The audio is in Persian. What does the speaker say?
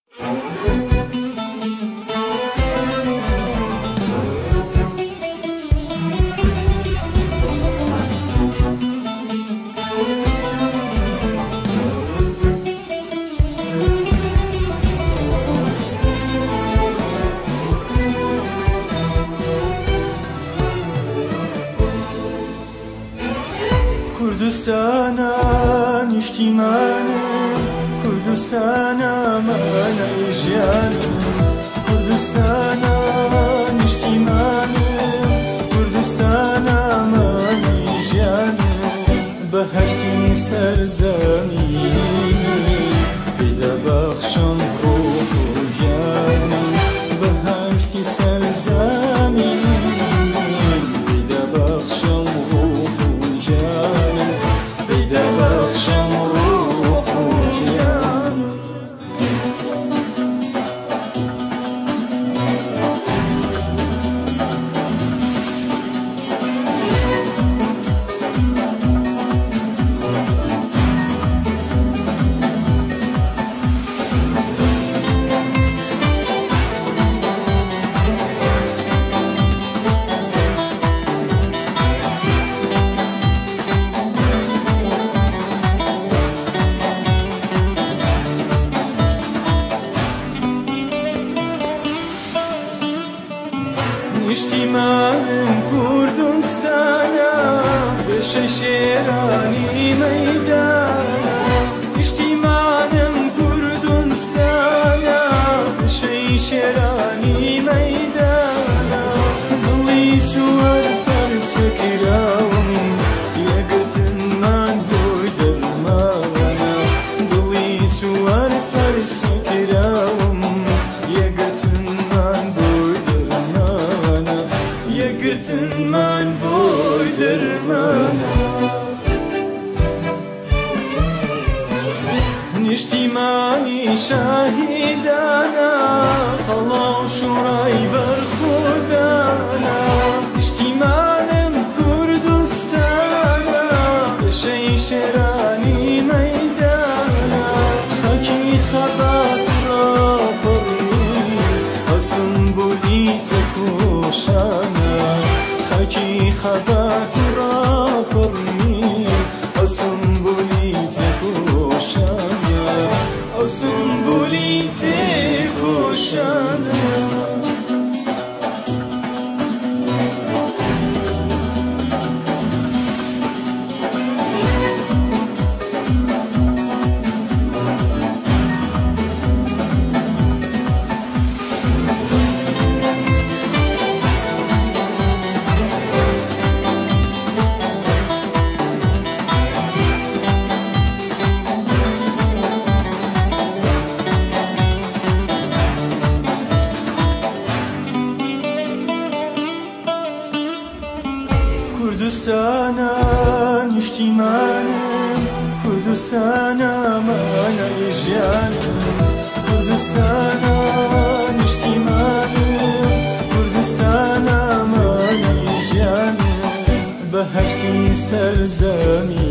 كردستانا نشتيمانا كردستانا مانا إجيانا كردستانا نشتيمانا كردستانا مانا إجيانا بهشتي سرزميني بدا بخشم روح وجانا بهشتي سرزميني بدا بخشم روح وجانا بدا بخشم روح وجانا نشتیمانم کردستانا بشه شیرانی میدانا نشتیمانم کردستانا بشه شیرانی میدانا دلی چوار پر سکراوم یکتن من بوی درمانا دلی چوار پر سکراوم یکتن من بوی درمانا يقرتن من بوي درمانا نشتيماني شاهدانا طلعوا شراي برخودانا نشتيمانم كردستانا شي شراني ميدانا خاكي خبات رابري أسنبولي تكوشانا خاكي خبات رابري أسنبولي تكوشانا أسنبولي تكوشانا كردستانا نشتيمانا كردستانا مانا إجيانا كردستانا نشتيمانا كردستانا مانا إجيانا بهشتي سرزمين